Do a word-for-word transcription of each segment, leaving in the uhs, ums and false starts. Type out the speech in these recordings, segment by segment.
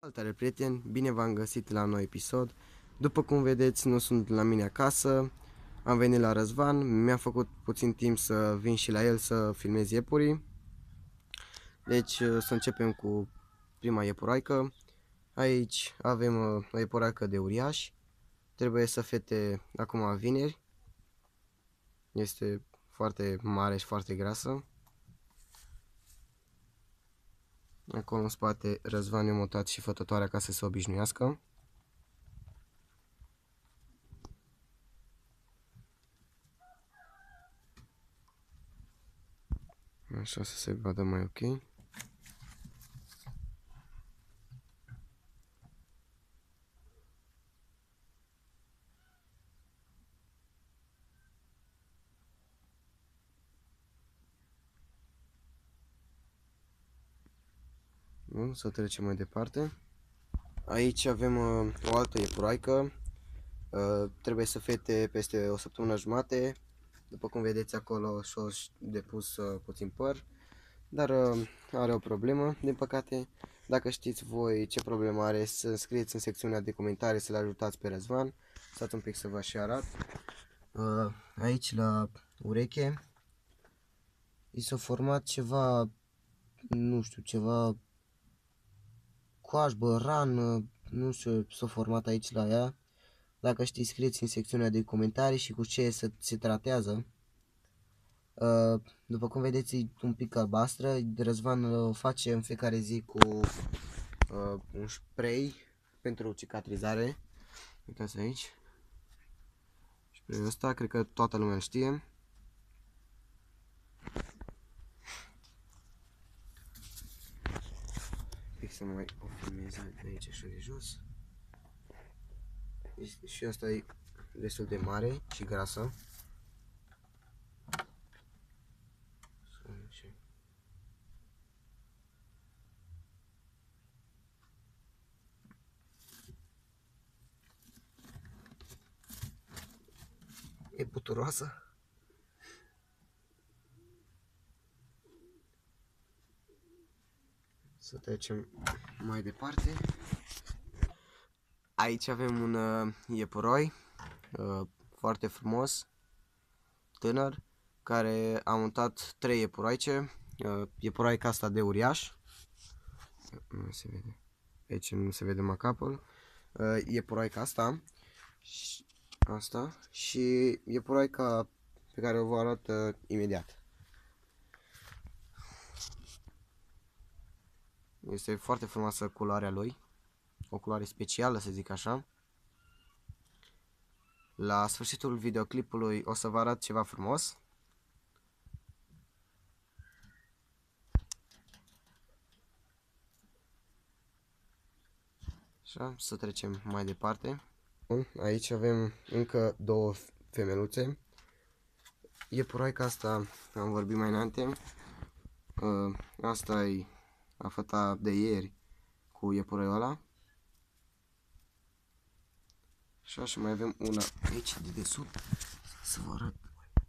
Salutare prieteni, bine v-am găsit la un nou episod. După cum vedeți, nu sunt la mine acasă, am venit la Răzvan, mi-a făcut puțin timp să vin și la el să filmez iepurii. Deci să începem cu prima iepuraică. Aici avem o iepuraică de uriaș, trebuie să fete acum vineri. Este foarte mare și foarte grasă. Acolo în spate Răzvan i-a mutat și fătătoarea ca să se obișnuiască. Așa să se vadă mai ok. Bun, să trecem mai departe. Aici avem uh, o altă iepuraică. Uh, trebuie să fete peste o săptămână jumate. După cum vedeți acolo și-o depus uh, puțin păr. Dar uh, are o problemă, din păcate. Dacă știți voi ce problemă are, să scrieți în secțiunea de comentarii, să-l ajutați pe Răzvan. Stați un pic să vă și arăt. Uh, aici la ureche i s-a format ceva, nu știu, ceva coajbă, rană, nu știu, s-a format aici la ea. Dacă știți, scrieți în secțiunea de comentarii și cu ce se, se tratează. Uh, după cum vedeți, e un pic albastră. Răzvan o face în fiecare zi cu uh, un spray pentru cicatrizare. Uitați aici. Sprayul ăsta, cred că toată lumea îl știe. Pic să mai o filmez de aici și de jos. Și asta e destul de mare și grasă. E puturoasă. Să trecem mai departe. Aici avem un uh, iepuroi uh, foarte frumos, tânăr, care a montat trei iepuroice. Uh, iepuraica asta de uriaș. Nu se vede. Aici nu se vede macapul. Uh, iepuraica asta. Asta. Și iepuraica pe care o vă arăt uh, imediat. Este foarte frumoasă culoarea lui. O culoare specială, să zic așa. La sfârșitul videoclipului o să vă arăt ceva frumos. Așa, să trecem mai departe. Bun, aici avem încă două femeluțe. Iepuraica asta am vorbit mai înainte. Asta e a făta de ieri cu iepuroiul ăla. Așa, și mai avem una aici de desubt. Să vă arăt.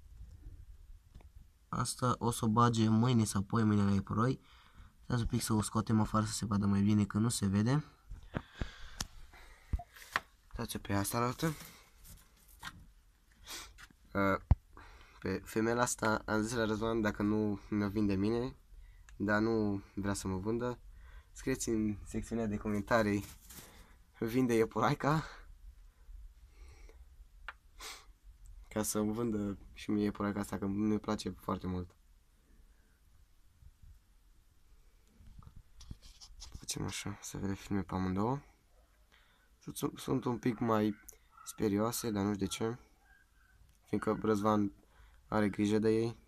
Asta o să o bage mâine sau poi mâine la iepuroi. Să un pic să o scoatem afară să se vadă mai bine, că nu se vede. Uitați-o pe asta arată. Pe femeia asta am zis la Răzvan dacă nu mi-o vinde mine, dar nu vrea să mă vândă. Scrieți în secțiunea de comentarii vinde iepuraica, ca să îmi vândă și mie iepuraica asta, că mi place foarte mult. Facem așa, să vedem filme pe amândouă. Sunt un pic mai sperioase, dar nu știu de ce, fiindcă Răzvan are grijă de ei.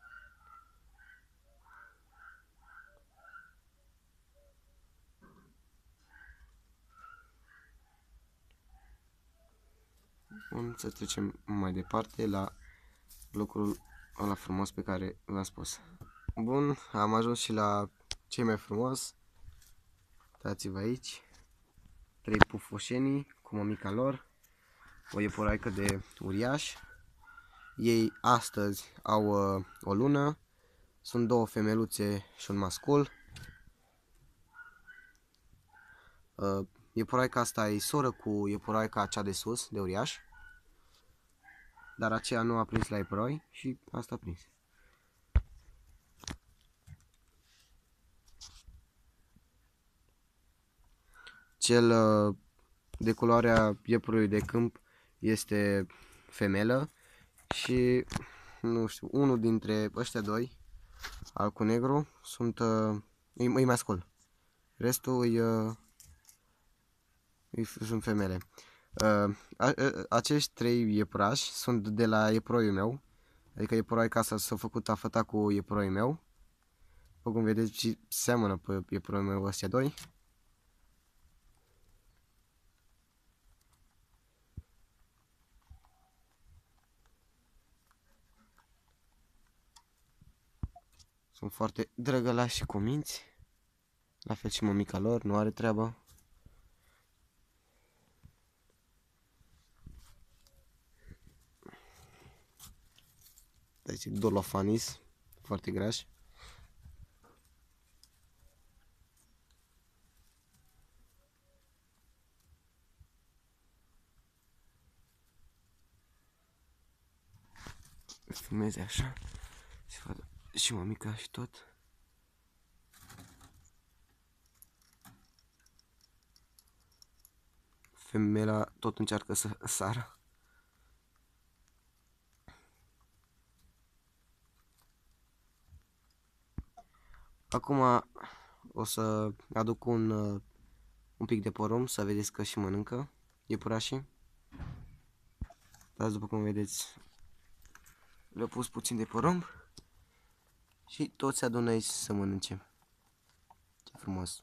Bun, să trecem mai departe la lucrul ăla frumos pe care v-am spus. Bun, am ajuns și la cei mai frumos. Uitați-vă aici. Trei pufoșenii cu mămica lor. O iepuraică de uriaș. Ei astăzi au uh, o lună. Sunt două femeluțe și un mascul. Uh, iepuraica asta e soră cu iepuraica cea de sus, de uriaș. Dar aceea nu a prins la iepuroi și asta a prins. Cel uh, de culoarea iepurului de câmp este femelă și nu știu, unul dintre ăștia doi, al cu negru, sunt uh, e, e mascul. Restul e, uh, e, sunt femele. Uh, a, a, acești trei iepurași sunt de la iepuroiul meu, adică iepuroica asta s-a făcut afăta cu iepuroiul meu. După cum vedeți, și seamănă pe iepuroiul meu ăstea doi. Sunt foarte drăgălași și cuminți. La fel și mămica lor, nu are treabă. Deci dolofanis, foarte grași. Filmeze așa. Și vadă și mămica și tot. Femeia tot încearcă să sară. Acum o să aduc un, un pic de porumb să vedeți că și mănâncă iepurașii. Dar după cum vedeți, le-au pus puțin de porumb și toți se adună aici să mănânce. Ce frumos!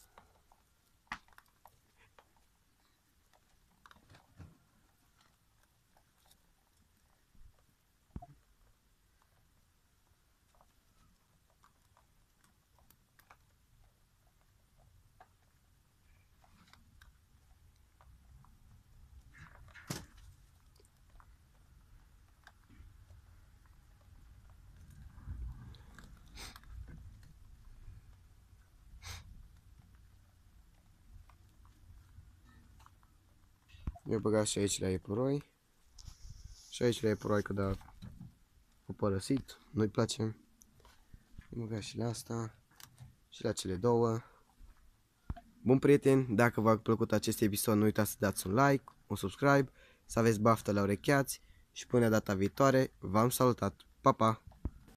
Eu băgat și aici la iepuroi. Și aici la iepuroi că da, o părăsit, nu-i place. Eu băgat și la asta și la cele două. Bun prieteni, dacă v-a plăcut acest episod, nu uitați să dați un like, un subscribe, să aveți baftă la urecheați și până data viitoare, v-am salutat. Pa, pa!